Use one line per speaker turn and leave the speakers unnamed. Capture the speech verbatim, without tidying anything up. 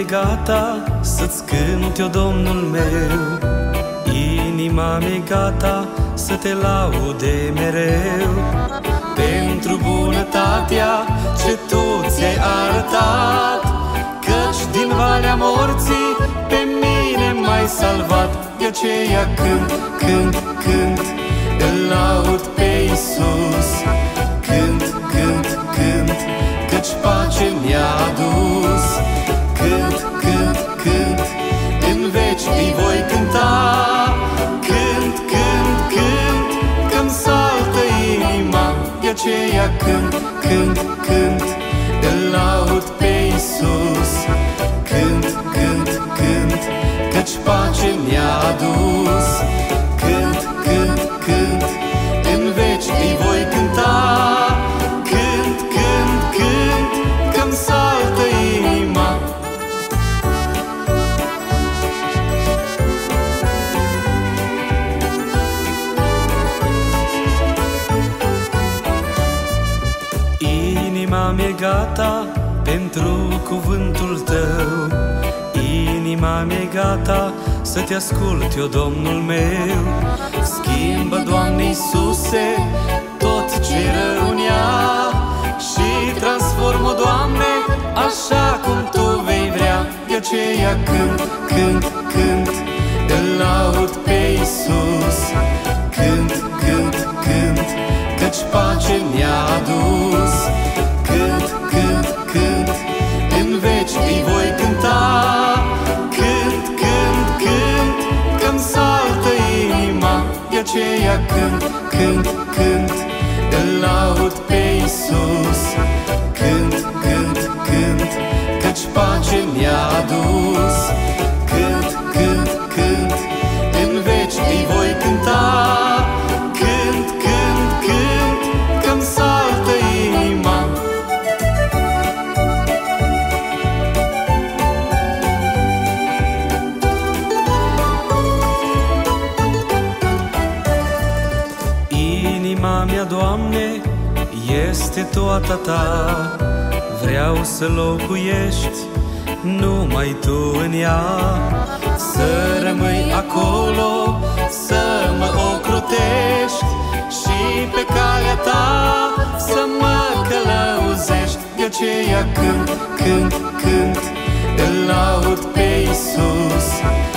gata să-ți cânt eu, Domnul meu. Inima mea gata să te laude mereu, pentru bunătatea ce Tu ți-ai arătat, căci din valea morții pe mine m-ai salvat. De aceea cânt, cânt, cânt, îl laud pe Iisus. Cânt, cânt, cânt, căci pace mi-a adus. Cânt, cânt, cânt, în veci îi voi cânta. Cânt, cânt, cânt, că-mi saltă inima. De aceea cânt, cânt, cânt, îl laud pe Iisus. Cânt, cânt, cânt, căci pace mi-a adus. Cânt, cânt, cânt, în veci îi voi cânta. Cânt, cânt, cânt, că-mi saltă inima. Inima mea gata pentru cuvântul Tău. Inima mea gata să Te ascult eu, Domnul meu. Schimbă, Doamne Iisuse, tot ce rău în ea și transformă, Doamne, așa cum Tu vei vrea. De aceea cânt, cânt, cânt, îl laud pe Iisus. Cânt, cânt, cânt, căci pace mi-a adus. Cânt, cânt, cânt, în veci îi voi cânta. Cânt, cânt, cânt, că-mi saltă inima. De aceea cânt, cânt, cânt, îl laud pe Iisus. Cânt, cânt, cânt, căci pace mi-a adus. Cânt, cânt, cânt, în veci îi voi cânta. Cânt, cânt, cânt, că-mi saltă inima. Inima mea, Doamne, este toată Ta. Vreau să locuiești numai Tu în ea. Să rămâi acolo, să mă ocrotești și pe calea Ta să mă călăuzești. De aceea cânt, cânt, cânt, îl laud pe Iisus.